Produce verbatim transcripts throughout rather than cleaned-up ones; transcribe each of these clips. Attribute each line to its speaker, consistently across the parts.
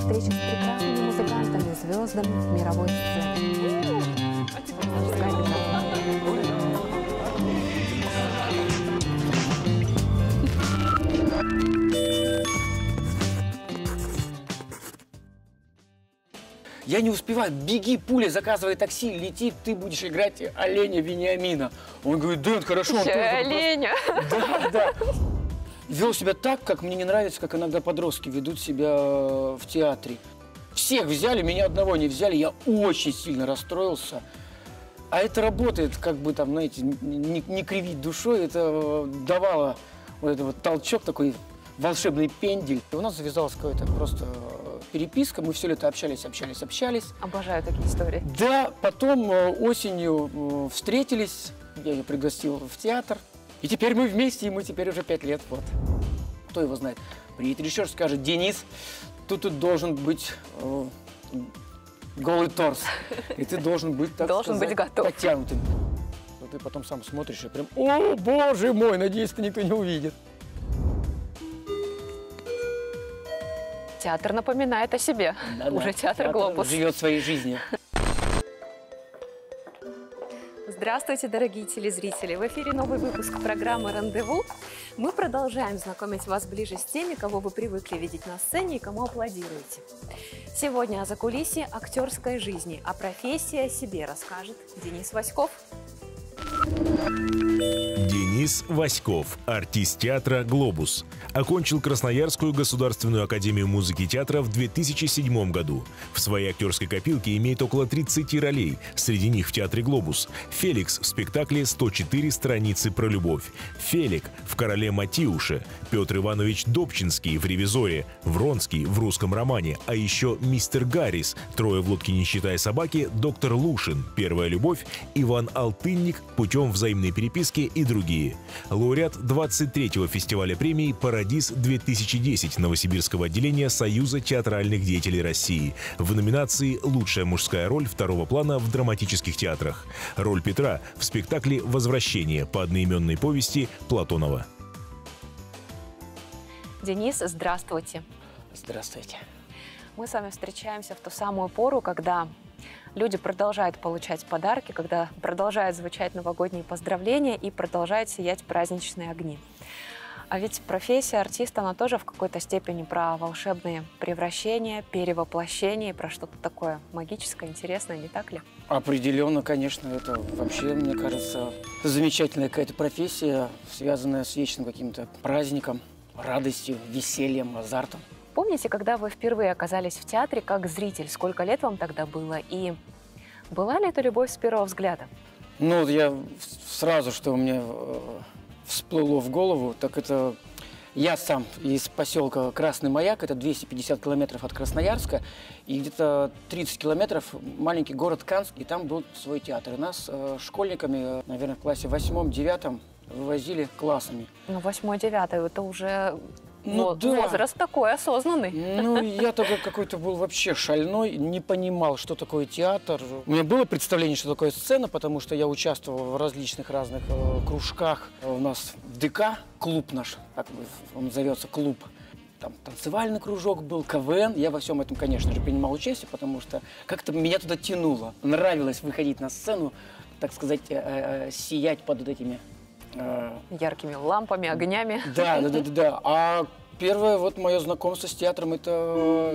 Speaker 1: встречи с прекрасными музыкантами, звездами мировой сцены.
Speaker 2: Я не успеваю, беги, пуля, заказывай такси, лети, ты будешь играть оленя Вениамина. Он говорит, Дэн, хорошо. Он тоже
Speaker 1: оленя.
Speaker 2: Да, да. Вел себя так, как мне не нравится, как иногда подростки ведут себя в театре. Всех взяли, меня одного не взяли, я очень сильно расстроился. А это работает, как бы там, знаете, не, не кривить душой, это давало вот этот вот толчок, такой волшебный пендель. И у нас завязалась какая-то просто переписка, мы все лето общались, общались, общались.
Speaker 1: Обожаю такие истории.
Speaker 2: Да, потом осенью встретились, я ее пригласил в театр. И теперь мы вместе, и мы теперь уже пять лет, вот. Кто его знает? Приедет режиссер, скажет, Денис, тут, тут должен быть э, голый торс. И ты должен быть, так
Speaker 1: должен
Speaker 2: сказать,
Speaker 1: быть готов.
Speaker 2: подтянутым. Но ты потом сам смотришь и прям, о, боже мой, надеюсь, это никто не увидит.
Speaker 1: Театр напоминает о себе.
Speaker 2: Да-да.
Speaker 1: Уже театр, театр «Глобус».
Speaker 2: Живет своей жизнью.
Speaker 1: Здравствуйте, дорогие телезрители! В эфире новый выпуск программы «Рандеву». Мы продолжаем знакомить вас ближе с теми, кого вы привыкли видеть на сцене и кому аплодируете. Сегодня о закулисье актерской жизни, о профессии, о себе расскажет Денис Васьков.
Speaker 3: Денис Васьков, артист театра «Глобус». Окончил Красноярскую государственную академию музыки и театра в две тысячи седьмом году. В своей актерской копилке имеет около тридцати ролей, среди них в театре «Глобус». Феликс в спектакле «сто четыре страницы про любовь», Фелик в «Короле Матиуше», Петр Иванович Добчинский в «Ревизоре», Вронский в «Русском романе», а еще мистер Гаррис, «Трое в лодке не считая собаки», доктор Лушин, «Первая любовь», Иван Алтынник, «Путем взаимной переписки» и другие. Лауреат двадцать третьего фестиваля премии «Парадис-две тысячи десять» Новосибирского отделения Союза театральных деятелей России в номинации «Лучшая мужская роль второго плана в драматических театрах». Роль Петра в спектакле «Возвращение» по одноименной повести Платонова.
Speaker 1: Денис, здравствуйте.
Speaker 2: Здравствуйте.
Speaker 1: Мы с вами встречаемся в ту самую пору, когда люди продолжают получать подарки, когда продолжают звучать новогодние поздравления и продолжают сиять праздничные огни. А ведь профессия артиста, она тоже в какой-то степени про волшебные превращения, перевоплощения, про что-то такое магическое, интересное, не так ли?
Speaker 2: Определенно, конечно, это вообще, мне кажется, замечательная какая-то профессия, связанная с вечным каким-то праздником, радостью, весельем, азартом.
Speaker 1: Помните, когда вы впервые оказались в театре как зритель? Сколько лет вам тогда было? И была ли это любовь с первого взгляда?
Speaker 2: Ну, я сразу, что у меня всплыло в голову, так это я сам из поселка Красный Маяк, это двести пятьдесят километров от Красноярска, и где-то тридцать километров маленький город Канск, и там был свой театр. И нас э, школьниками, наверное, в классе восьмом-девятом вывозили классами.
Speaker 1: Ну, восьмой-девятый, это уже...
Speaker 2: Ну,
Speaker 1: Но
Speaker 2: да.
Speaker 1: Возраст такой осознанный.
Speaker 2: Ну, я тогда какой-то был вообще шальной, не понимал, что такое театр. У меня было представление, что такое сцена, потому что я участвовал в различных разных э, кружках. У нас в ДК клуб наш, как бы он зовется, клуб. Там танцевальный кружок был, КВН. Я во всем этом, конечно же, принимал участие, потому что как-то меня туда тянуло. Нравилось выходить на сцену, так сказать, э, э, сиять под вот этими...
Speaker 1: яркими лампами, огнями.
Speaker 2: Да, да, да, да, да. А первое вот мое знакомство с театром — это...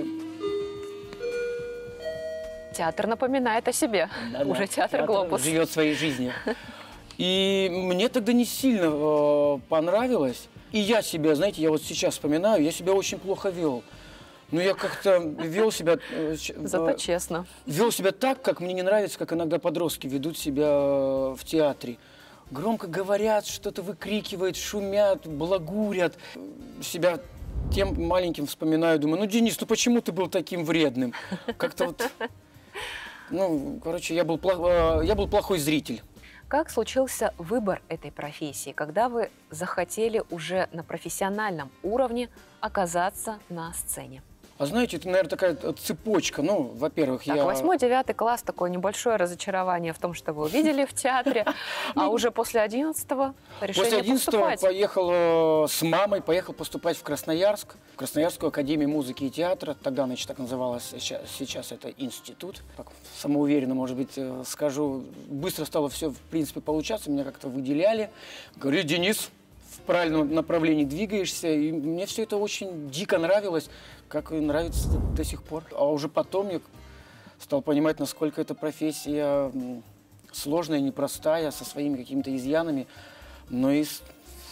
Speaker 1: Театр напоминает о себе.
Speaker 2: Да, да.
Speaker 1: Уже театр, театр «Глобус».
Speaker 2: Живет своей жизнью. И мне тогда не сильно э, понравилось. И я себя, знаете, я вот сейчас вспоминаю, я себя очень плохо вел. Но я как-то вел себя... Э,
Speaker 1: Зато э, честно.
Speaker 2: Вел себя так, как мне не нравится, как иногда подростки ведут себя в театре. Громко говорят, что-то выкрикивают, шумят, благурят. Себя тем маленьким вспоминаю, думаю, ну, Денис, ну почему ты был таким вредным? Как-то вот, ну, короче, я был, плох, я был плохой зритель.
Speaker 1: Как случился выбор этой профессии, когда вы захотели уже на профессиональном уровне оказаться на сцене?
Speaker 2: А знаете, это, наверное, такая цепочка. Ну, во-первых,
Speaker 1: Так,
Speaker 2: я...
Speaker 1: восьмой-девятый класс, такое небольшое разочарование в том, что вы увидели в театре, а уже после одиннадцатого решение
Speaker 2: После одиннадцатого
Speaker 1: поступать.
Speaker 2: поехал с мамой, поехал поступать в Красноярск, в Красноярскую академию музыки и театра. Тогда, значит, так называлось, сейчас, сейчас это институт. Так, самоуверенно, может быть, скажу. Быстро стало все, в принципе, получаться. Меня как-то выделяли. Говорю: Денис, в правильном направлении двигаешься. И мне все это очень дико нравилось, как и нравится до сих пор. А уже потом я стал понимать, насколько эта профессия сложная, непростая, со своими какими-то изъянами, но и с,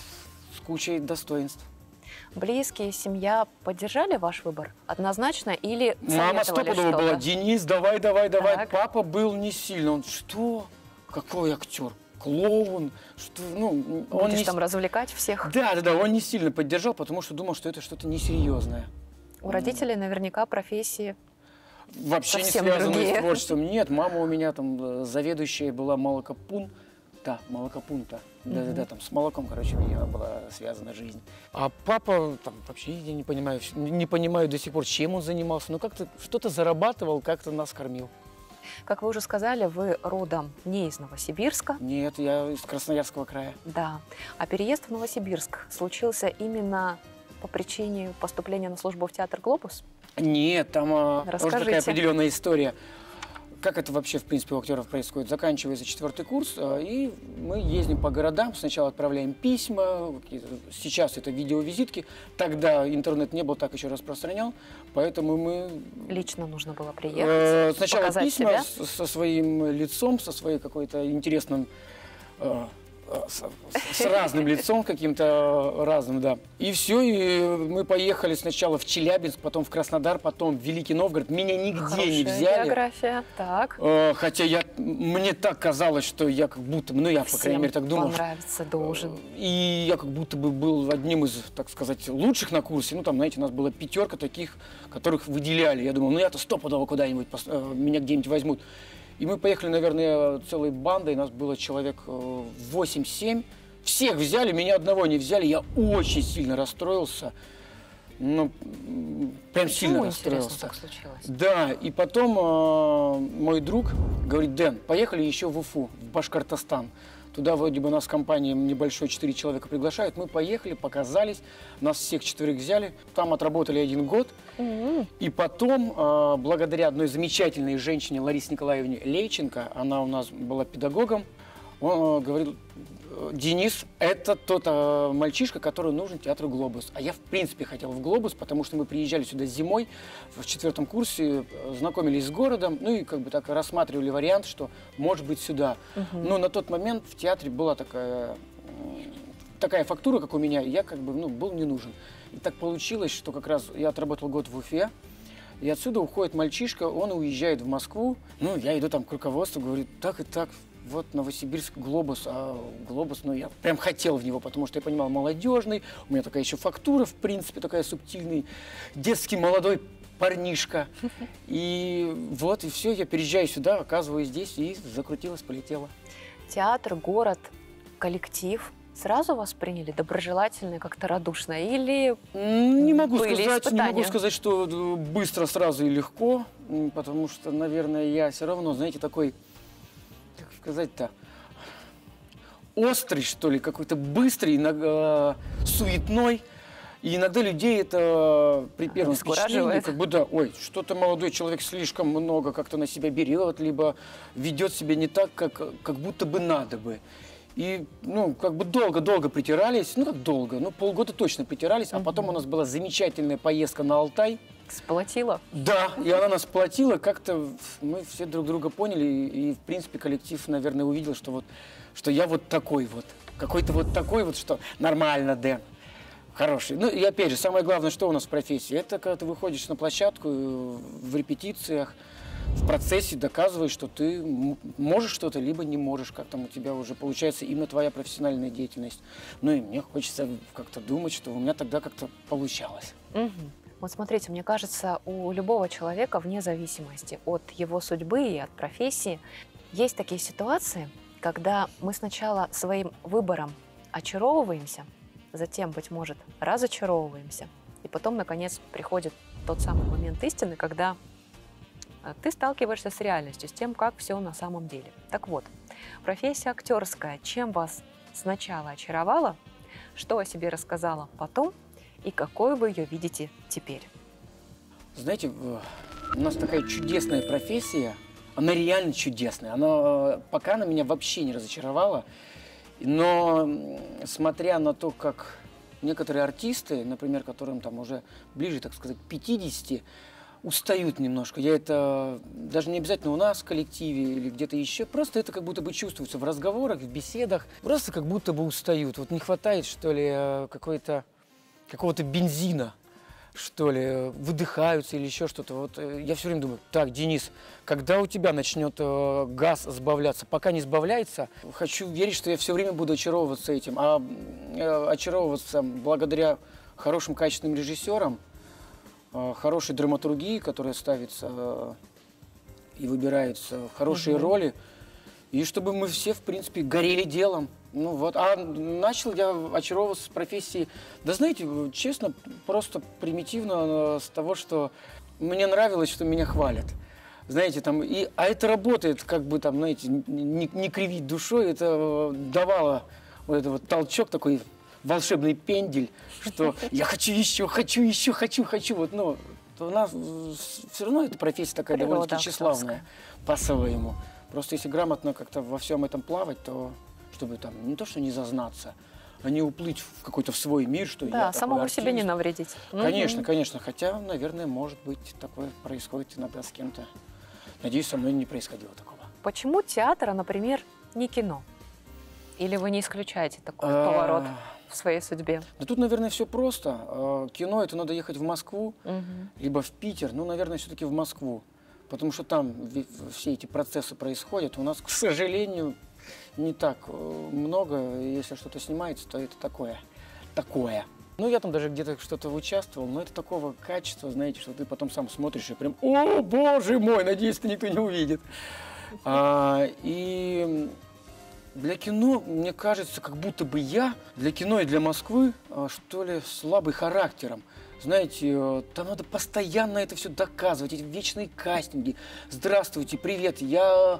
Speaker 2: с кучей достоинств.
Speaker 1: Близкие, семья поддержали ваш выбор однозначно или
Speaker 2: Мама стопудово была: Денис, давай, давай, давай.
Speaker 1: Так.
Speaker 2: Папа был не сильно. Он: что? Какой актер? Клоун? Что? Ну, он
Speaker 1: Будешь
Speaker 2: не...
Speaker 1: там развлекать всех?
Speaker 2: Да, да, да, он не сильно поддержал, потому что думал, что это что-то несерьезное.
Speaker 1: У родителей наверняка профессии
Speaker 2: Вообще не
Speaker 1: совсем
Speaker 2: связанные
Speaker 1: другие.
Speaker 2: с творчеством. Нет, мама у меня там заведующая была молокопун. Да, молокопун-то. Да-да-да, там с молоком, короче, у меня была связана жизнь. А папа, там, вообще я не понимаю, не понимаю до сих пор, чем он занимался. Но как-то что-то зарабатывал, как-то нас кормил.
Speaker 1: Как вы уже сказали, вы родом не из Новосибирска.
Speaker 2: Нет, я из Красноярского края.
Speaker 1: Да. А переезд в Новосибирск случился именно по причине поступления на службу в театр «Глобус»?
Speaker 2: Нет, там а, тоже такая
Speaker 1: Расскажите.
Speaker 2: определенная история. Как это вообще, в принципе, у актеров происходит? Заканчивается четвертый курс, а, и мы ездим по городам, сначала отправляем письма, сейчас это видеовизитки, тогда интернет не был так еще распространен, поэтому мы...
Speaker 1: Лично нужно было
Speaker 2: э,
Speaker 1: приехать,
Speaker 2: Сначала
Speaker 1: показать
Speaker 2: письма
Speaker 1: себя?
Speaker 2: с- со своим лицом, со своей какой-то интересным... э, С, с разным лицом, каким-то разным, да. И все, и мы поехали сначала в Челябинск, потом в Краснодар, потом в Великий Новгород. Меня нигде
Speaker 1: Хорошая
Speaker 2: не взяли.
Speaker 1: география. Так.
Speaker 2: Э, Хотя я, мне так казалось, что я как будто, ну я, по крайней мере, так думал.
Speaker 1: понравится должен.
Speaker 2: И я как будто бы был одним из, так сказать, лучших на курсе. Ну там, знаете, у нас была пятерка таких, которых выделяли. Я думал, ну я-то стопудово куда-нибудь, пос- э, меня где-нибудь возьмут. И мы поехали, наверное, целой бандой, нас было человек восемь-семь. Всех взяли, меня одного не взяли. Я очень сильно расстроился. Ну, прям сильно
Speaker 1: Почему,
Speaker 2: расстроился.
Speaker 1: интересно, так случилось?
Speaker 2: Да, и потом э, мой друг говорит: Дэн, поехали еще в Уфу, в Башкортостан. Туда вроде бы нас компания небольшой, четыре человека приглашают. Мы поехали, показались, нас всех четверых взяли. Там отработали один год.
Speaker 1: М-м.
Speaker 2: И потом, э, благодаря одной замечательной женщине, Ларисе Николаевне Лейченко, она у нас была педагогом, он э, говорил: Денис, это тот э, мальчишка, который нужен театру «Глобус». А я, в принципе, хотел в «Глобус», потому что мы приезжали сюда зимой, в четвертом курсе, э, знакомились с городом, ну и как бы так рассматривали вариант, что может быть сюда.
Speaker 1: Мгм.
Speaker 2: Но на тот момент в театре была такая, э, такая фактура, как у меня, и я как бы, ну, был не нужен. И так получилось, что как раз я отработал год в Уфе, и отсюда уходит мальчишка, он уезжает в Москву. Ну, я иду там к руководству, говорю: так и так, вот Новосибирск, «Глобус», а «Глобус», ну, я прям хотел в него, потому что я понимал, молодежный, у меня такая еще фактура, в принципе, такая субтильный, детский молодой парнишка. И вот, и все, я переезжаю сюда, оказываюсь здесь, и закрутилось, полетело.
Speaker 1: Театр, город, коллектив сразу вас приняли доброжелательно, и как-то радушно? Или
Speaker 2: М, Не могу
Speaker 1: Были
Speaker 2: сказать, не могу
Speaker 1: испытания?
Speaker 2: сказать, что э, быстро, сразу и легко, м, потому что, наверное, я все равно, знаете, такой, как сказать-то, острый, что ли, какой-то быстрый, иногда, э, суетной. И иногда людей это при первом впечатлении,
Speaker 1: Обескураживает.
Speaker 2: как бы, да, ой, что-то молодой человек слишком много как-то на себя берет, либо ведет себя не так, как, как будто бы надо бы. И, ну, как бы долго-долго притирались, ну, как долго, ну, полгода точно притирались, а потом у нас была замечательная поездка на Алтай.
Speaker 1: сплотило?
Speaker 2: Да, и она нас сплотила, как-то мы все друг друга поняли, и, и, в принципе, коллектив, наверное, увидел, что вот, что я вот такой вот, какой-то вот такой вот, что нормально, Дэн, хороший. Ну, и опять же, самое главное, что у нас в профессии, это когда ты выходишь на площадку, э, в репетициях, в процессе доказываешь, что ты м- можешь что-то, либо не можешь, как там у тебя уже получается именно твоя профессиональная деятельность. Ну и мне хочется как-то думать, что у меня тогда как-то получалось.
Speaker 1: Мгм. Вот смотрите, мне кажется, у любого человека, вне зависимости от его судьбы и от профессии, есть такие ситуации, когда мы сначала своим выбором очаровываемся, затем, быть может, разочаровываемся, и потом, наконец, приходит тот самый момент истины, когда ты сталкиваешься с реальностью, с тем, как все на самом деле. Так вот, профессия актерская, чем вас сначала очаровала, что о себе рассказала потом и какой вы ее видите теперь?
Speaker 2: Знаете, у нас такая чудесная профессия, она реально чудесная, она пока на меня вообще не разочаровала, но смотря на то, как некоторые артисты, например, которым там уже ближе, так сказать, к пятидесяти, устают немножко. Я это даже не обязательно у нас в коллективе или где-то еще. Просто это как будто бы чувствуется в разговорах, в беседах. Просто как будто бы устают. Вот не хватает, что ли, какой-то, какого-то бензина, что ли, выдыхаются или еще что-то. Вот я все время думаю, так, Денис, когда у тебя начнет э, газ сбавляться? Пока не сбавляется, хочу верить, что я все время буду очаровываться этим. А э, очаровываться благодаря хорошим, качественным режиссерам, хорошей драматургии, которая ставится э, и выбирается, хорошие угу. роли, и чтобы мы все, в принципе, горели делом. Ну вот, а начал я очаровываться с профессии, да знаете, честно, просто примитивно с того, что мне нравилось, что меня хвалят. Знаете, там, и, а это работает, как бы там, знаете, не, не кривить душой, это давало вот этот вот толчок такой, волшебный пендель, что я хочу еще, хочу еще, хочу, хочу. Вот, ну, у нас все равно эта профессия такая довольно-таки тщеславная по-своему. Просто если грамотно как-то во всем этом плавать, то чтобы там не то, что не зазнаться, а не уплыть в какой-то в свой мир, что
Speaker 1: да,
Speaker 2: я
Speaker 1: самому
Speaker 2: артист.
Speaker 1: себе не навредить.
Speaker 2: Конечно,
Speaker 1: угу.
Speaker 2: конечно. Хотя, наверное, может быть, такое происходит иногда с кем-то. Надеюсь, со мной не происходило такого.
Speaker 1: Почему театр, а, например, не кино? Или вы не исключаете такой поворот в своей судьбе?
Speaker 2: Да тут, наверное, все просто. Кино — это надо ехать в Москву, угу. либо в Питер. Ну, наверное, все-таки в Москву. Потому что там все эти процессы происходят. У нас, к сожалению, не так много. Если что-то снимается, то это такое. Такое. Ну, я там даже где-то что-то участвовал, но это такого качества, знаете, что ты потом сам смотришь и прям, о, боже мой, надеюсь, это никто не увидит. А, и... Для кино, мне кажется, как будто бы я для кино и для Москвы, что ли, слабый характером. Знаете, там надо постоянно это все доказывать, эти вечные кастинги. Здравствуйте, привет, я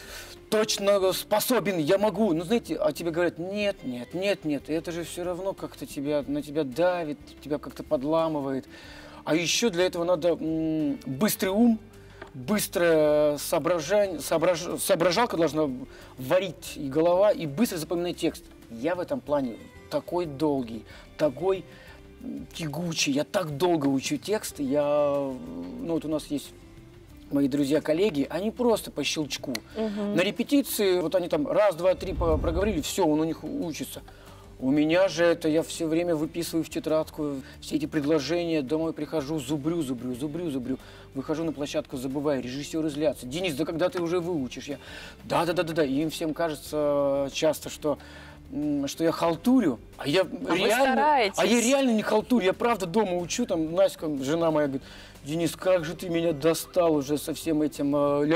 Speaker 2: точно способен, я могу. Ну, знаете, а тебе говорят, нет, нет, нет, нет. И это же все равно как-то тебя, на тебя давит, тебя как-то подламывает. А еще для этого надо м- быстрый ум, быстрая соображаль... соображ... соображалка должна варить и голова, и быстро запоминать текст. Я в этом плане такой долгий, такой тягучий, я так долго учу текст, я... Ну вот у нас есть мои друзья-коллеги, они просто по щелчку. Угу. На репетиции, вот они там раз, два, три проговорили, все, он у них учится. У меня же это, я все время выписываю в тетрадку все эти предложения, домой прихожу, зубрю, зубрю, зубрю, зубрю. Выхожу на площадку, забываю, режиссеры злятся. Денис, да когда ты уже выучишь? Я, да-да-да-да-да. И им всем кажется часто, что, что я халтурю. А я,
Speaker 1: а
Speaker 2: реально, а я реально не халтурю. Я правда дома учу, там Наська, жена моя, говорит, Денис, как же ты меня достал уже со всем этим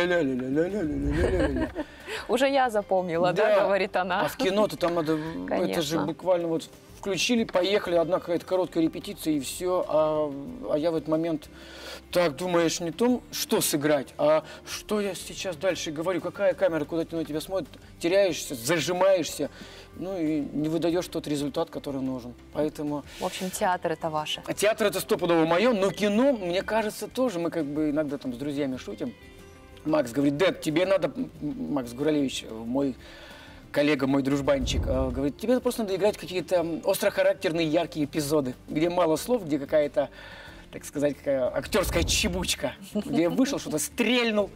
Speaker 2: ля-ля-ля-ля-ля-ля-ля-ля-ля-ля.
Speaker 1: Уже я запомнила, да, да, говорит она.
Speaker 2: А в кино-то там надо,
Speaker 1: Конечно.
Speaker 2: Это же буквально вот включили, поехали, одна какая-то короткая репетиция и все, а, а я в этот момент так думаешь не том, что сыграть, а что я сейчас дальше говорю, какая камера, куда на тебя смотрит, теряешься, зажимаешься, ну и не выдаешь тот результат, который нужен. Поэтому...
Speaker 1: В общем, театр это ваше.
Speaker 2: А театр это стопудово мое, но кино, мне кажется, тоже, мы как бы иногда там с друзьями шутим. Макс говорит, Дэд, тебе надо, Макс Гуралевич, мой коллега, мой дружбанчик, говорит, тебе просто надо играть какие-то острохарактерные, яркие эпизоды, где мало слов, где какая-то, так сказать, какая актерская чебучка, где я вышел, что-то стрельнул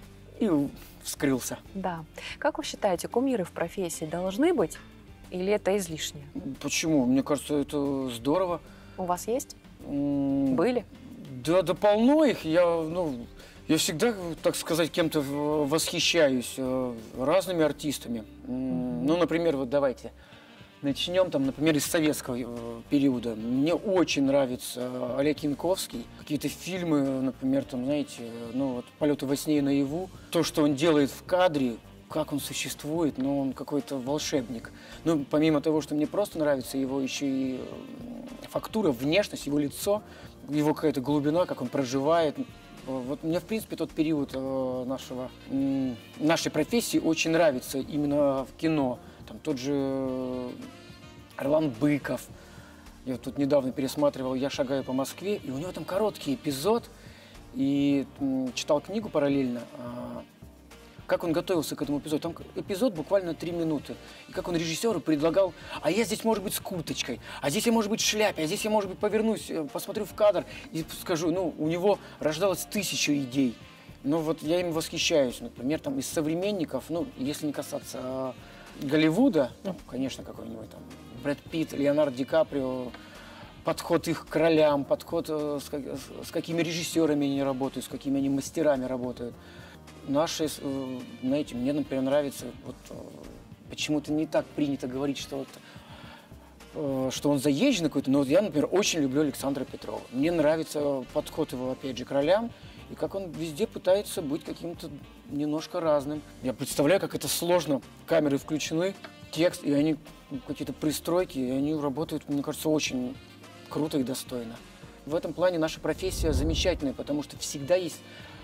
Speaker 2: и вскрылся.
Speaker 1: Да. Как вы считаете, кумиры в профессии должны быть или это излишне?
Speaker 2: Почему? Мне кажется, это здорово.
Speaker 1: У вас есть?
Speaker 2: М-
Speaker 1: Были?
Speaker 2: Да, да полно их. Я, ну... Я всегда, так сказать, кем-то восхищаюсь, разными артистами. Mm-hmm. Ну, например, вот давайте начнем, там, например, из советского периода. Мне очень нравится Олег Янковский. Какие-то фильмы, например, там, знаете, ну, вот «Полеты во сне и наяву». То, что он делает в кадре, как он существует, ну, он какой-то волшебник. Ну, помимо того, что мне просто нравится его еще и фактура, внешность, его лицо. его какая-то глубина, как он проживает. Вот мне, в принципе, тот период э, нашего, э, нашей профессии очень нравится именно в кино. Там тот же Орлан Быков. Я вот тут недавно пересматривал «Я шагаю по Москве», и у него там короткий эпизод, и э, читал книгу параллельно, э, как он готовился к этому эпизоду. Там эпизод буквально три минуты. И как он режиссеру предлагал, а я здесь, может быть, с курточкой, а здесь я, может быть, в шляпе, а здесь я, может быть, повернусь, посмотрю в кадр и скажу, ну, у него рождалось тысячу идей. Но вот я им восхищаюсь. Например, там из современников, ну, если не касаться а, Голливуда, ну, конечно, какой-нибудь там Брэд Питт, Леонардо Ди Каприо, подход их к ролям, подход, э, с, как, с какими режиссерами они работают, с какими они мастерами работают. Наши, знаете, мне, например, нравится, вот, почему-то не так принято говорить, что, вот, что он заезженный какой-то, но вот я, например, очень люблю Александра Петрова. Мне нравится подход его, опять же, к ролям, и как он везде пытается быть каким-то немножко разным. Я представляю, как это сложно. Камеры включены, текст, и они какие-то пристройки, и они работают, мне кажется, очень круто и достойно. В этом плане наша профессия замечательная, потому что всегда есть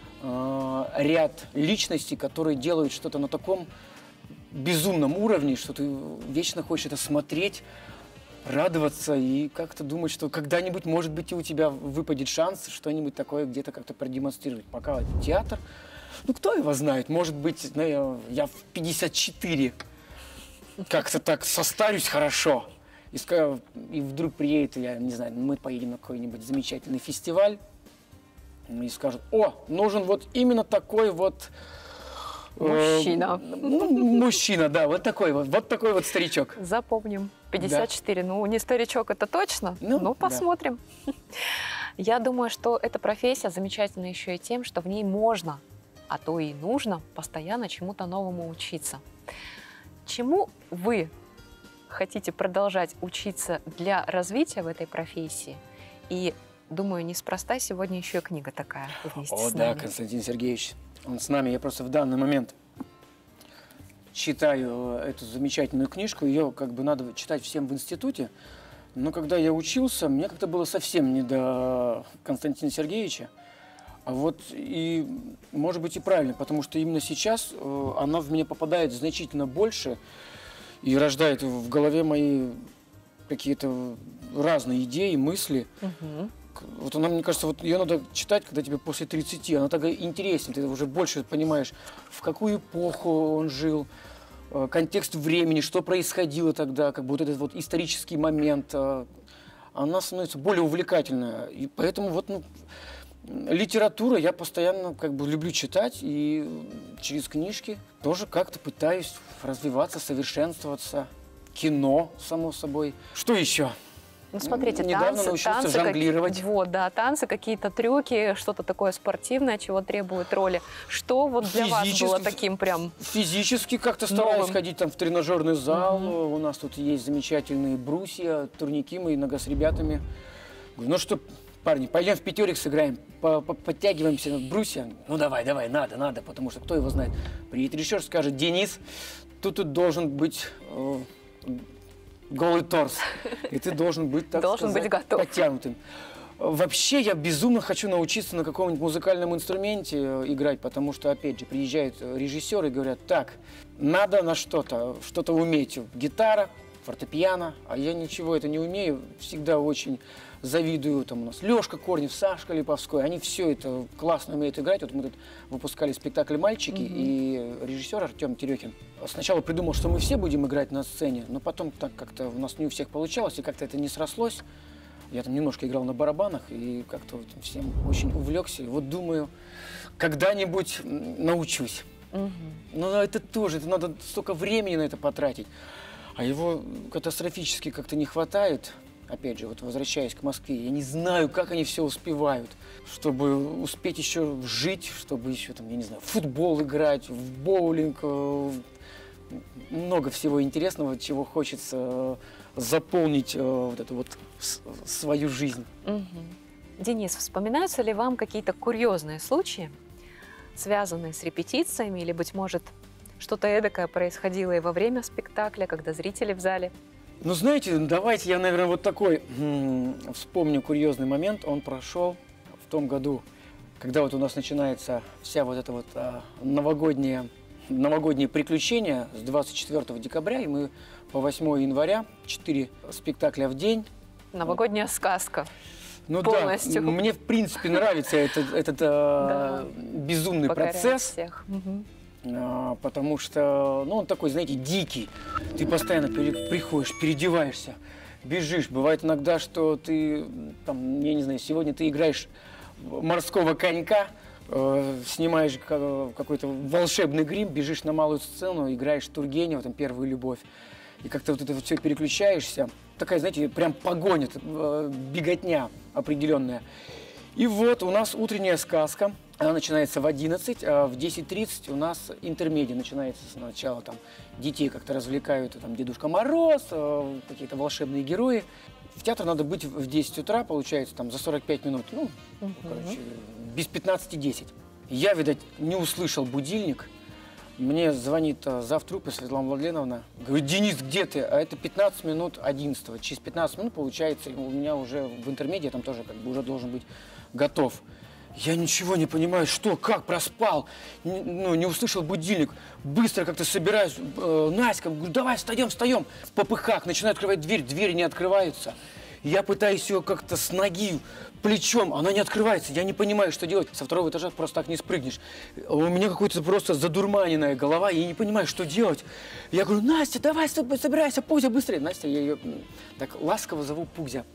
Speaker 2: ряд личностей, которые делают что-то на таком безумном уровне, что ты вечно хочешь это смотреть, радоваться и как-то думать, что когда-нибудь, может быть, и у тебя выпадет шанс что-нибудь такое где-то как-то продемонстрировать. Пока театр, ну кто его знает, может быть, ну, я в пятьдесят четыре как-то так состарюсь хорошо, и, и вдруг приедет, я не знаю, мы поедем на какой-нибудь замечательный фестиваль, и скажут, о, нужен вот именно такой вот...
Speaker 1: Мужчина.
Speaker 2: Э, ну, мужчина, да, вот такой вот, вот такой вот старичок.
Speaker 1: Запомним. пятьдесят четыре. Да. Ну, не старичок, это точно. Ну, ну посмотрим. Да. Я думаю, что эта профессия замечательна еще и тем, что в ней можно, а то и нужно, постоянно чему-то новому учиться. Чему вы хотите продолжать учиться для развития в этой профессии? И думаю, неспроста сегодня еще и книга такая вместе
Speaker 2: О,
Speaker 1: с
Speaker 2: да,
Speaker 1: нами.
Speaker 2: Константин Сергеевич, он с нами. Я просто в данный момент читаю эту замечательную книжку. Ее как бы надо читать всем в институте. Но когда я учился, мне как-то было совсем не до Константина Сергеевича. А вот и, может быть, и правильно, потому что именно сейчас она в меня попадает значительно больше и рождает в голове мои какие-то разные идеи, мысли. Угу. Вот она, мне кажется, вот ее надо читать, когда тебе после тридцати, она такая интереснее, ты уже больше понимаешь, в какую эпоху он жил, контекст времени, что происходило тогда, как бы вот этот вот исторический момент, она становится более увлекательная, и поэтому вот, ну, литература я постоянно как бы люблю читать, и через книжки тоже как-то пытаюсь развиваться, совершенствоваться, кино, само собой. Что еще?
Speaker 1: Ну, смотрите,
Speaker 2: недавно
Speaker 1: танцы,
Speaker 2: научился
Speaker 1: танцы,
Speaker 2: жонглировать.
Speaker 1: Как... Вот, да, танцы, какие-то трюки, что-то такое спортивное, чего требует роли. Что вот для вас было таким прям
Speaker 2: физически как-то стараюсь
Speaker 1: новым?
Speaker 2: Ходить там в тренажерный зал.
Speaker 1: Угу.
Speaker 2: У нас тут есть замечательные брусья, турники, мы иногда с ребятами. Говорю, ну что, парни, пойдем в пятерик сыграем, подтягиваемся на брусья. Ну давай, давай, надо, надо, потому что кто его знает. Приедет режиссер, скажет, Денис, тут, тут должен быть... Э, голый торс, и ты должен быть, так
Speaker 1: должен
Speaker 2: сказать,
Speaker 1: быть готов.
Speaker 2: подтянутым. Вообще, я безумно хочу научиться на каком-нибудь музыкальном инструменте играть, потому что, опять же, приезжают режиссеры и говорят, так, надо на что-то, что-то уметь. Гитара, фортепиано, а я ничего это не умею, всегда очень завидую. Там у нас Лешка Корнев, Сашка Липовской, они все это классно умеют играть. Вот мы тут выпускали спектакль «Мальчики», mm-hmm. и режиссер Артем Терехин сначала придумал, что мы все будем играть на сцене, но потом так как-то у нас не у всех получалось, и как-то это не срослось. Я там немножко играл на барабанах, и как-то вот всем очень увлекся. И вот думаю, когда-нибудь научусь. Mm-hmm. Но это тоже, это надо столько времени на это потратить. А его катастрофически как-то не хватает. Опять же, вот возвращаясь к Москве, я не знаю, как они все успевают, чтобы успеть еще жить, чтобы еще, там, я не знаю, в футбол играть, в боулинг. Много всего интересного, чего хочется заполнить вот эту вот свою жизнь.
Speaker 1: Угу. Денис, вспоминаются ли вам какие-то курьезные случаи, связанные с репетициями, или, быть может, что-то эдакое происходило и во время спектакля, когда зрители в зале?
Speaker 2: Ну, знаете, давайте я, наверное, вот такой м, вспомню курьезный момент. Он прошел в том году, когда вот у нас начинается вся вот эта вот а, новогодняя, новогодние приключения с двадцать четвёртого декабря, и мы по восьмое января, четыре спектакля в день.
Speaker 1: Новогодняя сказка.
Speaker 2: Ну
Speaker 1: полностью.
Speaker 2: Да, мне в принципе нравится этот, этот а, безумный
Speaker 1: Покорять
Speaker 2: процесс.
Speaker 1: всех. Угу.
Speaker 2: А, потому что, ну, он такой, знаете, дикий. Ты постоянно пере- приходишь, переодеваешься, бежишь. Бывает иногда, что ты, там, я не знаю, сегодня ты играешь морского конька, э, снимаешь ка- какой-то волшебный грим, бежишь на малую сцену, играешь Тургенева, там, «Первую любовь». И как-то вот это вот все переключаешься. Такая, знаете, прям погоня, э, беготня определенная. И вот у нас утренняя сказка. Она начинается в одиннадцать, а в десять тридцать у нас интермедия начинается сначала. Там детей как-то развлекают, там Дедушка Мороз, э, какие-то волшебные герои. В театр надо быть в десять утра, получается, там за сорок пять минут. Ну,
Speaker 1: Угу.
Speaker 2: короче, без пятнадцати десять. Я, видать, не услышал будильник. Мне звонит а, завтрупа Светлана Владленовна. Говорит: Денис, где ты? А это пятнадцать минут одиннадцатого. Через пятнадцать минут, получается, у меня уже в интермедии, там тоже как бы уже должен быть готов. Я ничего не понимаю, что, как, проспал, не, ну, не услышал будильник. Быстро как-то собираюсь, э, Настя, говорю, давай встаем, встаем. В попыхах начинаю открывать дверь, дверь не открывается. Я пытаюсь ее как-то с ноги, плечом, она не открывается, я не понимаю, что делать. Со второго этажа просто так не спрыгнешь. У меня какая-то просто задурманенная голова, я не понимаю, что делать. Я говорю: Настя, давай собирайся, Пузя, быстрее. Настя, я ее так ласково зову Пузя.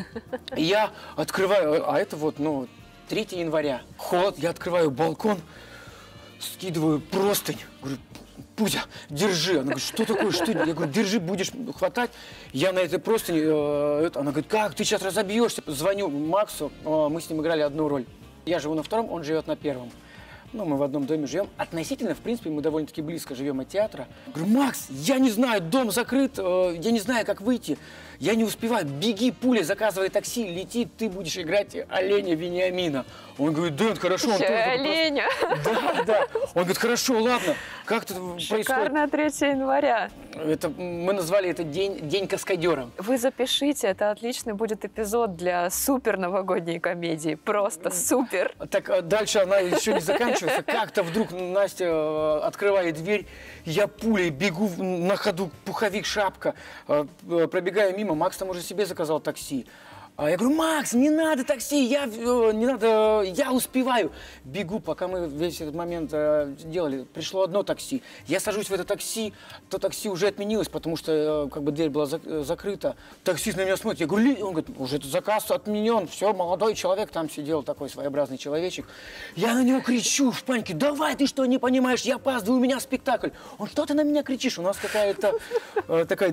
Speaker 2: Я открываю, а это вот, ну, третьего января. Холод, я открываю балкон, скидываю простынь, говорю: Пузя, держи. Она говорит: что такое, что? Я говорю: держи, будешь хватать. Я на этой простыни, э, это, она говорит: как, ты сейчас разобьешься. Звоню Максу, э, мы с ним играли одну роль. Я живу на втором, он живет на первом. Ну, мы в одном доме живем. Относительно, в принципе, мы довольно-таки близко живем от театра. Говорю: Макс, я не знаю, дом закрыт, э, я не знаю, как выйти. Я не успеваю, беги, Пуля, заказывай такси, лети, ты будешь играть оленя Вениамина. Он говорит: Дэн, хорошо. Он тоже
Speaker 1: Оленя.
Speaker 2: просто... Да, да. Он говорит: хорошо, ладно. Как это происходит?
Speaker 1: Шикарное третьего января.
Speaker 2: Это, мы назвали это день, день каскадера.
Speaker 1: Вы запишите, это отличный будет эпизод для супер новогодней комедии. Просто супер.
Speaker 2: Так а дальше она еще не заканчивается. Как-то вдруг Настя э, открывает дверь, я пулей бегу на ходу, пуховик, шапка, э, пробегаю мимо. Макс там уже себе заказал такси. А я говорю: Макс, не надо такси, я, э, не надо, я успеваю. Бегу, пока мы весь этот момент э, делали. Пришло одно такси. Я сажусь в это такси, то такси уже отменилось, потому что э, как бы дверь была зак- закрыта. Таксист на меня смотрит, я говорю: он говорит: уже этот заказ отменен, все, молодой человек там сидел, такой своеобразный человечек. Я на него кричу в панике: давай, ты что, не понимаешь, я опаздываю, у меня спектакль. Он: что ты на меня кричишь? У нас какая-то э, такая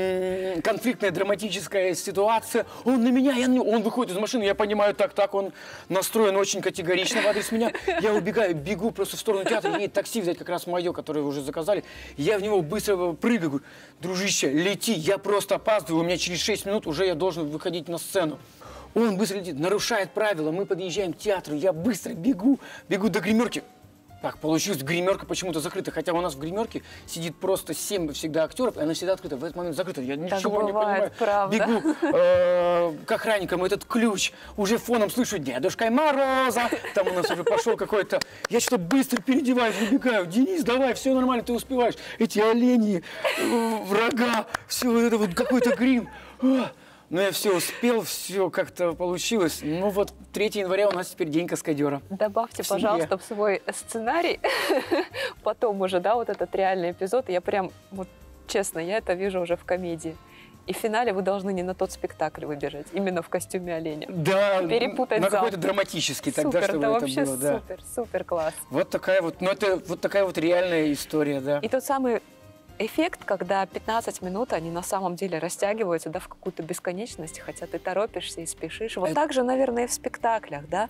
Speaker 2: м- конфликтная, драматическая ситуация. Он на меня Я, он выходит из машины, я понимаю, так, так, он настроен очень категорично в адрес меня. Я убегаю, бегу просто в сторону театра, едет такси взять как раз мое, которое вы уже заказали. Я в него быстро прыгаю, говорю: дружище, лети, я просто опаздываю, у меня через шесть минут уже я должен выходить на сцену. Он быстро летит, нарушает правила, мы подъезжаем к театру, я быстро бегу, бегу до гримерки. Так, получилось, гримерка почему-то закрыта, хотя у нас в гримерке сидит просто семь всегда актеров, и она всегда открыта. В этот момент закрыта. Я
Speaker 1: Так
Speaker 2: ничего не
Speaker 1: бывает,
Speaker 2: понимаю.
Speaker 1: правда.
Speaker 2: Бегу э, к охранникам, этот ключ, уже фоном слышу: Дедушка Мороза. Там у нас уже пошел какой-то. Я что-то быстро переодеваюсь, выбегаю: Денис, давай, все нормально, ты успеваешь. Эти олени, э, врага, все это вот какой-то грим. А, ну, я все успел, все как-то получилось. Ну, вот третьего января у нас теперь день каскадера.
Speaker 1: Добавьте,
Speaker 2: В семье.
Speaker 1: пожалуйста, в свой сценарий потом уже, да, вот этот реальный эпизод. Я прям, вот честно, я это вижу уже в комедии. И в финале вы должны не на тот спектакль выбежать, именно в костюме оленя.
Speaker 2: Да,
Speaker 1: Перепутать
Speaker 2: на
Speaker 1: зал.
Speaker 2: какой-то драматический тогда,
Speaker 1: Супер,
Speaker 2: чтобы
Speaker 1: да,
Speaker 2: это
Speaker 1: вообще
Speaker 2: было. Да.
Speaker 1: супер, супер класс.
Speaker 2: Вот такая вот, ну это вот такая вот реальная история, да.
Speaker 1: И тот самый эффект, когда пятнадцать минут, они на самом деле растягиваются, да, в какую-то бесконечность, хотя ты торопишься и спешишь. Вот
Speaker 2: Это-
Speaker 1: так же, наверное, и в спектаклях, да,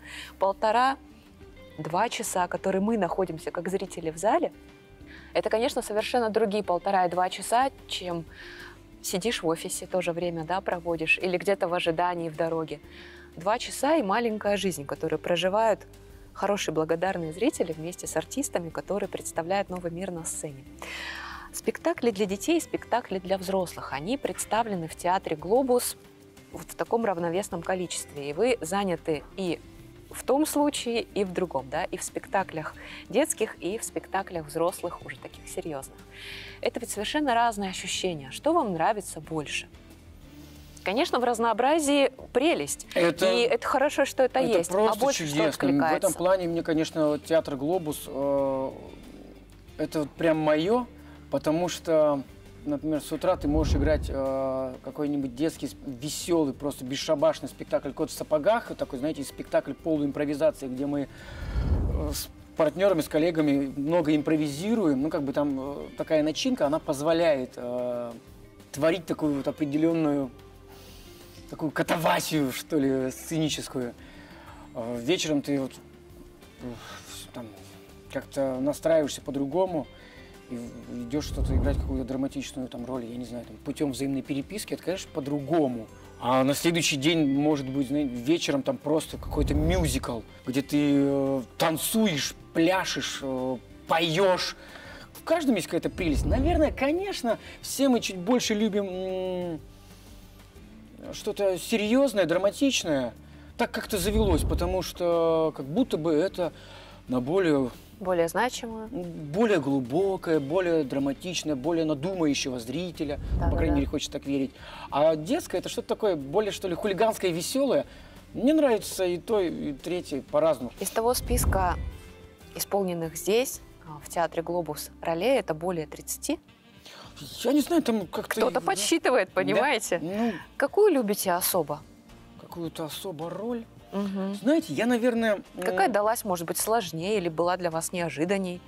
Speaker 1: полтора-два часа, которые мы находимся как зрители в зале, это, конечно, совершенно другие полтора и два часа, чем сидишь в офисе, тоже время, да, проводишь, или где-то в ожидании в дороге. Два часа и маленькая жизнь, которую проживают хорошие, благодарные зрители вместе с артистами, которые представляют новый мир на сцене. Спектакли для детей и спектакли для взрослых. Они представлены в театре «Глобус» вот в таком равновесном количестве. И вы заняты и в том случае, и в другом, да, и в спектаклях детских, и в спектаклях взрослых, уже таких серьезных. Это ведь совершенно разные ощущения. Что вам нравится больше? Конечно, в разнообразии прелесть. Это, и это хорошо, что это, это есть.
Speaker 2: Просто
Speaker 1: а больше
Speaker 2: чудесно.
Speaker 1: что откликается?
Speaker 2: В этом плане мне, конечно, театр «Глобус» э, это вот прям мое, потому что, например, с утра ты можешь играть э, какой-нибудь детский, веселый, просто бесшабашный спектакль «Кот в сапогах». Такой, знаете, спектакль полной импровизации, где мы э, с партнерами, с коллегами много импровизируем. Ну, как бы там э, такая начинка, она позволяет э, творить такую вот определенную, такую катавасию, что ли, сценическую. Э, вечером ты вот э, там как-то настраиваешься по-другому. И идешь что-то играть, какую-то драматичную там роль, я не знаю, там, путем взаимной переписки, это, конечно, по-другому. А на следующий день, может быть, знаете, вечером там просто какой-то мюзикл, где ты э, танцуешь, пляшешь, э, поешь. В каждом есть какая-то прелесть. Наверное, конечно, все мы чуть больше любим что-то серьезное, драматичное. Так как-то завелось, потому что как будто бы это на более...
Speaker 1: Более значимую.
Speaker 2: Более глубокое, более драматичное, более надумающего зрителя. Да, по крайней да. мере, хочется так верить. А детское — это что-то такое более, что ли, хулиганское и веселое. Мне нравится и то, и третье по-разному.
Speaker 1: Из того списка исполненных здесь, в театре «Глобус», ролей, это более тридцати.
Speaker 2: Я не знаю, там как-то...
Speaker 1: Кто-то подсчитывает, понимаете?
Speaker 2: Да? Ну,
Speaker 1: какую любите особо?
Speaker 2: Какую-то особо роль?
Speaker 1: Угу.
Speaker 2: Знаете, я, наверное...
Speaker 1: Какая далась, может быть, сложнее или была для вас неожиданней?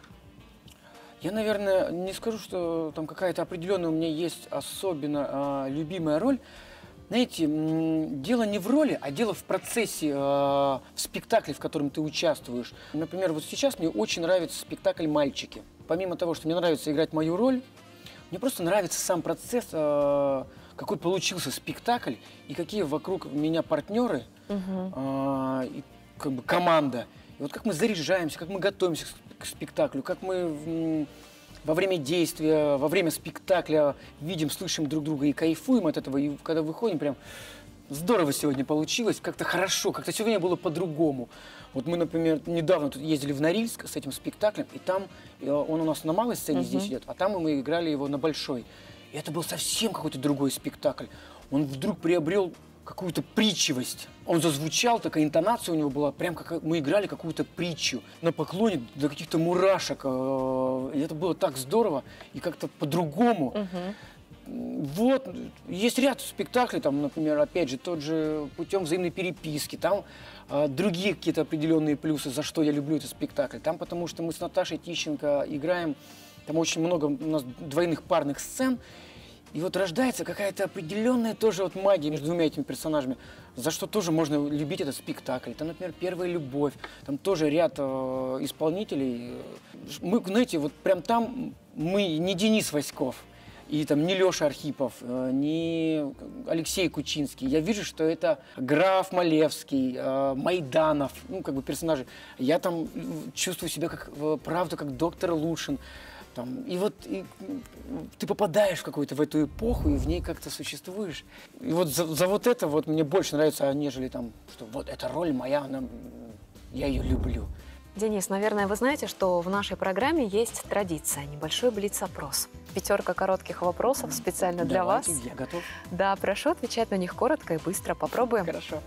Speaker 2: Я, наверное, не скажу, что там какая-то определенная у меня есть особенно а, любимая роль. Знаете, дело не в роли, а дело в процессе, а, в спектакле, в котором ты участвуешь. Например, вот сейчас мне очень нравится спектакль «Мальчики». Помимо того, что мне нравится играть мою роль, мне просто нравится сам процесс, а, какой получился спектакль и какие вокруг меня партнеры, угу. а, и как бы команда. И вот как мы заряжаемся, как мы готовимся к, к спектаклю, как мы м, во время действия, во время спектакля видим, слышим друг друга и кайфуем от этого. И когда выходим, прям здорово сегодня получилось, как-то хорошо, как-то все время было по-другому. Вот мы, например, недавно тут ездили в Норильск с этим спектаклем, и там он у нас на малой сцене угу. здесь идет, а там мы играли его на большой. И это был совсем какой-то другой спектакль. Он вдруг приобрел какую-то притчивость. Он зазвучал, такая интонация у него была, прям как мы играли какую-то притчу. На поклоне до каких-то мурашек. И это было так здорово и как-то по-другому. Угу. Вот, есть ряд спектаклей, там, например, опять же, тот же «Путем взаимной переписки», там э, другие какие-то определенные плюсы, за что я люблю этот спектакль. Там потому что мы с Наташей Тищенко играем, там очень много у нас двойных парных сцен, и вот рождается какая-то определенная тоже вот магия между двумя этими персонажами, за что тоже можно любить этот спектакль. Там, например, «Первая любовь», там тоже ряд э, исполнителей. Мы, знаете, вот прям там мы не Денис Васьков, и там не Леша Архипов, э, не Алексей Кучинский. Я вижу, что это граф Малевский, э, Майданов, ну, как бы персонажи. Я там чувствую себя, как, правда, как доктор Лушин. Там, и вот и, ты попадаешь в какую-то в эту эпоху, и в ней как-то существуешь. И вот за, за вот это вот мне больше нравится, нежели там, что вот эта роль моя, она, я ее люблю.
Speaker 1: Денис, наверное, вы знаете, что в нашей программе есть традиция, небольшой блиц-опрос. Пятерка коротких вопросов специально для
Speaker 2: Давайте,
Speaker 1: вас.
Speaker 2: Я готов.
Speaker 1: Да, прошу отвечать на них коротко и быстро. Попробуем.
Speaker 2: Хорошо.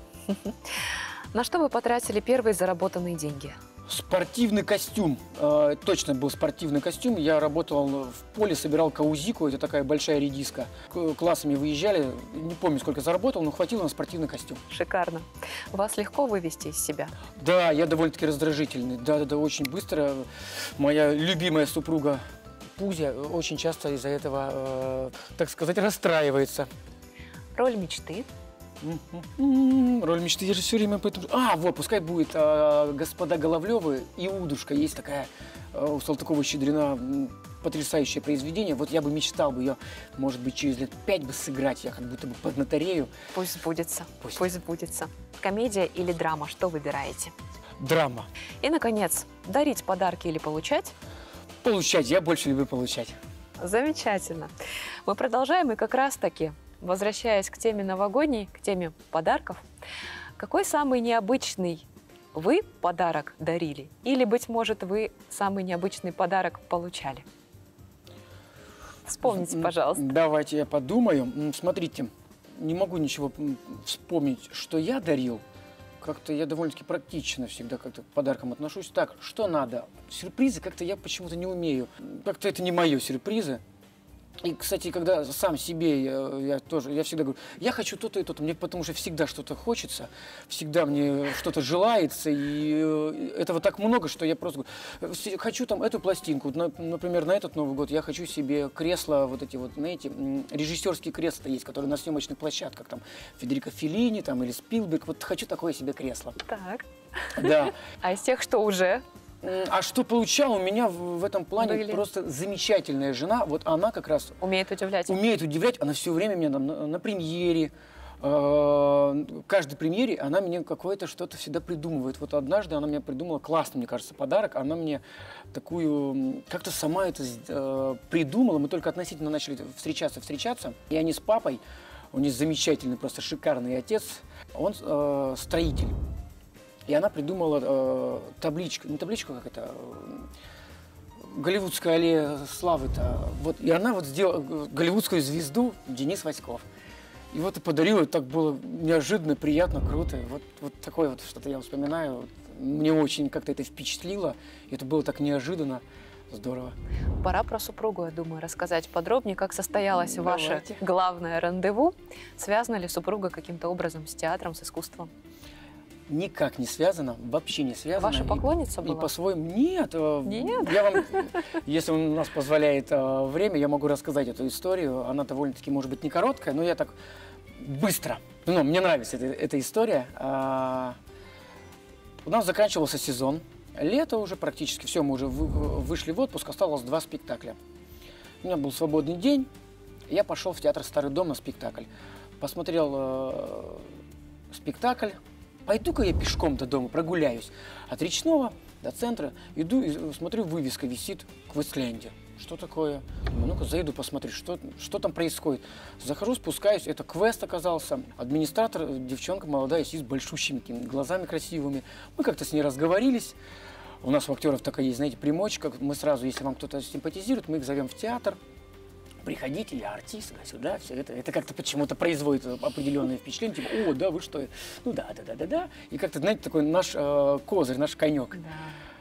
Speaker 1: На что вы потратили первые заработанные деньги?
Speaker 2: Спортивный костюм. Э, точно был спортивный костюм. Я работал в поле, собирал каузику. Это такая большая редиска. К- классами выезжали. Не помню, сколько заработал, но хватило на спортивный костюм.
Speaker 1: Шикарно. Вас легко вывести из себя?
Speaker 2: Да, я довольно-таки раздражительный. Да-да-да, очень быстро. Моя любимая супруга Пузя очень часто из-за этого, э, так сказать, расстраивается.
Speaker 1: Роль мечты?
Speaker 2: Роль мечты, я же все время об этом... А, вот, пускай будет а, «Господа Головлевы» и «Удушка». Есть такая а, у Салтыкова-Щедрина потрясающее произведение. Вот я бы мечтал бы ее, может быть, через лет пять бы сыграть. Я как будто бы поднаторею.
Speaker 1: Пусть сбудется.
Speaker 2: Пусть.
Speaker 1: Пусть сбудется. Комедия или драма? Что выбираете?
Speaker 2: Драма.
Speaker 1: И, наконец, дарить подарки или получать?
Speaker 2: Получать. Я больше люблю получать.
Speaker 1: Замечательно. Мы продолжаем, и как раз-таки, возвращаясь к теме новогодней, к теме подарков, какой самый необычный вы подарок дарили? Или, быть может, вы самый необычный подарок получали? Вспомните, пожалуйста.
Speaker 2: Давайте я подумаю. Смотрите, не могу ничего вспомнить, что я дарил. Как-то я довольно-таки практично всегда как-то к подаркам отношусь. Так, что надо? Сюрпризы как-то я почему-то не умею. Как-то это не мои сюрпризы. И, кстати, когда сам себе, я, я тоже, я всегда говорю, я хочу то-то и то-то, мне потому что всегда что-то хочется, всегда мне что-то желается, и этого так много, что я просто говорю, хочу там эту пластинку, например, на этот Новый год я хочу себе кресла, вот эти вот, знаете, режиссерские кресла есть, которые на съемочных площадках, там, Федерико Феллини, там, или Спилберг, вот хочу такое себе кресло.
Speaker 1: Так.
Speaker 2: Да.
Speaker 1: А из тех, что уже...
Speaker 2: А что получал, у меня в, в этом плане
Speaker 1: Были.
Speaker 2: просто замечательная жена. Вот она как раз
Speaker 1: Умеет удивлять.
Speaker 2: Умеет удивлять. Она все время меня там, на, на премьере, э, каждой премьере она мне какое-то что-то всегда придумывает. Вот однажды она мне придумала классный, мне кажется, подарок. Она мне такую, как-то сама это э, придумала. Мы только относительно начали встречаться, встречаться. И они с папой, у них замечательный, просто шикарный отец. Он э, строитель. И она придумала э, табличку, не табличку, как это, э, голливудская аллея славы-то. Вот, и она вот сделала голливудскую звезду Денис Васьков. И вот и подарила, так было неожиданно, приятно, круто. Вот, вот такое вот что-то я вспоминаю. Мне очень как-то это впечатлило. Это было так неожиданно. Здорово.
Speaker 1: Пора про супругу, я думаю, рассказать подробнее, как состоялось
Speaker 2: Давайте.
Speaker 1: ваше главное рандеву. Связана ли супруга каким-то образом с театром, с искусством?
Speaker 2: Никак не связано, вообще не связано.
Speaker 1: Ваша поклонница
Speaker 2: и,
Speaker 1: была?
Speaker 2: И по-своему нет.
Speaker 1: Нет?
Speaker 2: Я вам, если у нас позволяет время, я могу рассказать эту историю. Она довольно-таки, может быть, не короткая, но я так быстро. Ну, мне нравится эта, эта история. А, у нас заканчивался сезон. Лето уже практически. Все, мы уже вышли в отпуск. Осталось два спектакля. У меня был свободный день. Я пошел в театр «Старый дом» на спектакль. Посмотрел э, спектакль. Пойду-ка я пешком до дома, прогуляюсь. От Речного до центра иду и смотрю, вывеска висит «Квестленде». Что такое? Ну-ка, зайду, посмотрю, что, что там происходит. Захожу, спускаюсь, это квест оказался. Администратор, девчонка молодая, сидит с большущими глазами красивыми. Мы как-то с ней разговорились. У нас у актеров такая есть, знаете, примочка. Мы сразу, если вам кто-то симпатизирует, мы их зовем в театр. Приходите, я артист, сюда, все это. Это как-то почему-то производит определенное впечатление. Типа, о, да, вы что? Ну да, да, да, да, да. И как-то, знаете, такой наш э, козырь, наш конек.
Speaker 1: Да.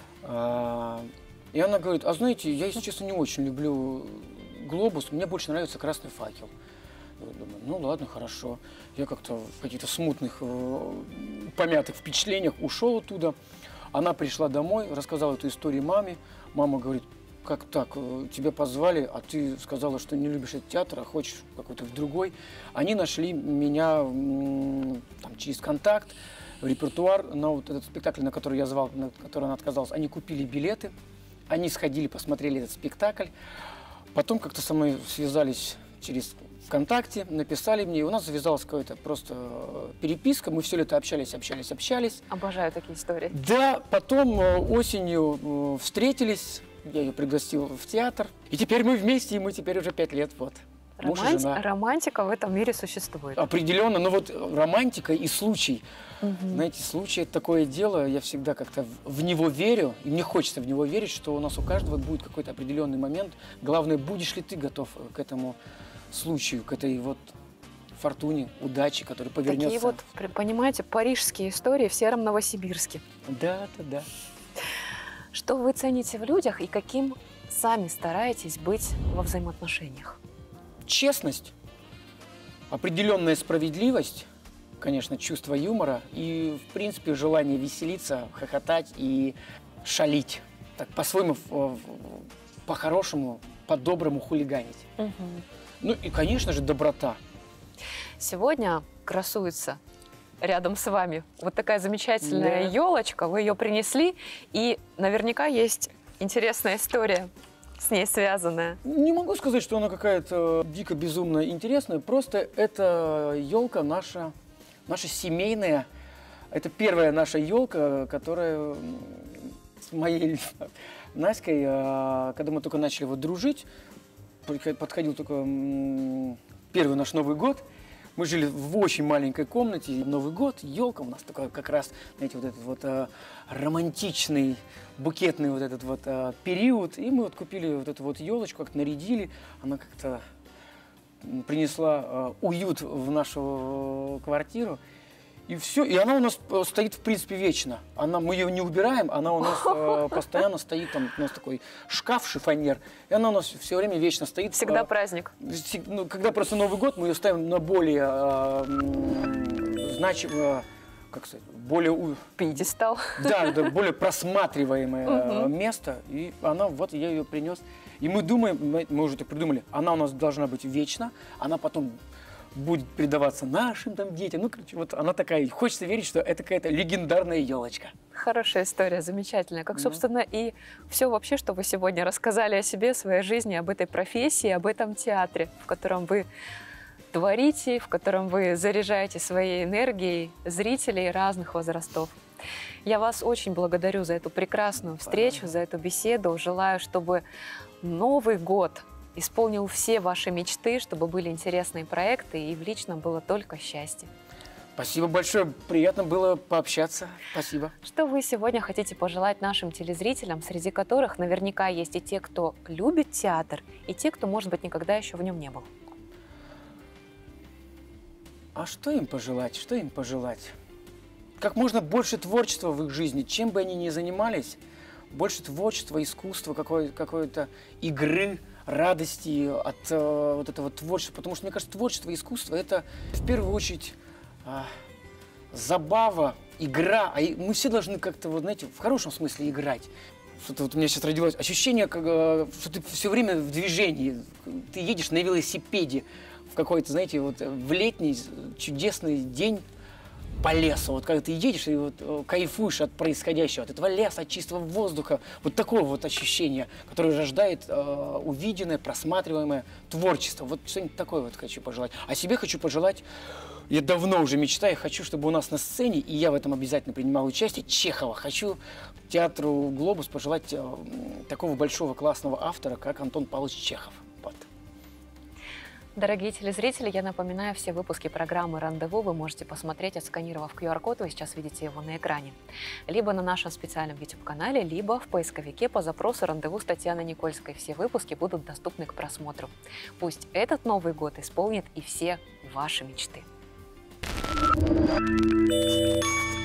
Speaker 2: А, и она говорит, а знаете, я, если честно, не очень люблю «Глобус», мне больше нравится «Красный факел». Я думаю, ну ладно, хорошо. Я как-то в каких-то смутных, э, помятых впечатлениях ушел оттуда. Она пришла домой, рассказала эту историю маме. Мама говорит, как так, тебя позвали, а ты сказала, что не любишь этот театр, а хочешь какой-то в другой. Они нашли меня там, через контакт, репертуар на вот этот спектакль, на который я звал, на который она отказалась. Они купили билеты, они сходили, посмотрели этот спектакль. Потом как-то со мной связались через ВКонтакте, написали мне, и у нас завязалась какая-то просто переписка. Мы все лето общались, общались, общались.
Speaker 1: Обожаю такие истории.
Speaker 2: Да, потом осенью встретились. Я ее пригласил в театр. И теперь мы вместе, и мы теперь уже пять лет. Вот. Муж и жена.
Speaker 1: Романтика в этом мире существует.
Speaker 2: Определенно. Но вот романтика и случай.
Speaker 1: Угу.
Speaker 2: Знаете, случай – это такое дело. Я всегда как-то в него верю. И мне хочется в него верить, что у нас у каждого будет какой-то определенный момент. Главное, будешь ли ты готов к этому случаю, к этой вот фортуне, удаче, которая повернется.
Speaker 1: Такие вот, понимаете, парижские истории в сером Новосибирске.
Speaker 2: Да, да, да.
Speaker 1: Что вы цените в людях и каким сами стараетесь быть во взаимоотношениях?
Speaker 2: Честность, определенная справедливость, конечно, чувство юмора и, в принципе, желание веселиться, хохотать и шалить. Так, по-своему, по-хорошему, по-доброму хулиганить.
Speaker 1: Угу.
Speaker 2: Ну и, конечно же, доброта.
Speaker 1: Сегодня красуется рядом с вами вот такая замечательная да. елочка, вы ее принесли, и наверняка есть интересная история с ней связанная.
Speaker 2: Не могу сказать, что она какая-то дико безумно интересная, просто это елка наша, наша семейная, это первая наша елка, которая с моей Наськой, когда мы только начали вот дружить, подходил только первый наш Новый год. Мы жили в очень маленькой комнате. Новый год, елка у нас такой как раз, знаете, вот этот вот а, романтичный, букетный вот этот вот а, период. И мы вот купили вот эту вот елочку, как нарядили. Она как-то принесла а, уют в нашу квартиру. И все, и она у нас стоит, в принципе, вечно. Она, мы ее не убираем, она у нас э, постоянно стоит, там у нас такой шкаф, шифоньер, и она у нас все время вечно стоит.
Speaker 1: Всегда
Speaker 2: э,
Speaker 1: праздник.
Speaker 2: Ну, когда просто Новый год, мы ее ставим на более э, значимое, как сказать, более...
Speaker 1: Пьедестал.
Speaker 2: Да, да, более просматриваемое место, и она, вот я ее принес. И мы думаем, мы уже так придумали, она у нас должна быть вечно, она потом будет передаваться нашим там детям. Ну, короче, вот она такая. Хочется верить, что это какая-то легендарная елочка.
Speaker 1: Хорошая история, замечательная. Как, собственно, и все вообще, что вы сегодня рассказали о себе, своей жизни, об этой профессии, об этом театре, в котором вы творите, в котором вы заряжаете своей энергией зрителей разных возрастов. Я вас очень благодарю за эту прекрасную встречу, за эту беседу. Желаю, чтобы Новый год исполнил все ваши мечты, чтобы были интересные проекты, и в личном было только счастье.
Speaker 2: Спасибо большое. Приятно было пообщаться. Спасибо.
Speaker 1: Что вы сегодня хотите пожелать нашим телезрителям, среди которых наверняка есть и те, кто любит театр, и те, кто, может быть, никогда еще в нем не был?
Speaker 2: А что им пожелать? Что им пожелать? Как можно больше творчества в их жизни, чем бы они ни занимались, больше творчества, искусства, какой- какой-то игры, радости от э, вот этого творчества. Потому что, мне кажется, творчество и искусство – это в первую очередь э, забава, игра. А и мы все должны как-то, вот, знаете, в хорошем смысле играть. Что-то вот у меня сейчас родилось ощущение, как, э, что ты все время в движении. Ты едешь на велосипеде в какой-то, знаете, вот в летний чудесный день по лесу. Вот когда ты едешь и вот э, кайфуешь от происходящего, от этого леса, от чистого воздуха. Вот такое вот ощущение, которое рождает э, увиденное, просматриваемое творчество. Вот что-нибудь такое вот хочу пожелать. А себе хочу пожелать, я давно уже мечтаю, хочу, чтобы у нас на сцене, и я в этом обязательно принимал участие, Чехова. Хочу театру «Глобус» пожелать э, такого большого классного автора, как Антон Павлович Чехов. Вот.
Speaker 1: Дорогие телезрители, я напоминаю, все выпуски программы «Рандеву» вы можете посмотреть, отсканировав ку ар код, вы сейчас видите его на экране. Либо на нашем специальном YouTube-канале, либо в поисковике по запросу «Рандеву» с Татьяной Никольской. Все выпуски будут доступны к просмотру. Пусть этот Новый год исполнит и все ваши мечты.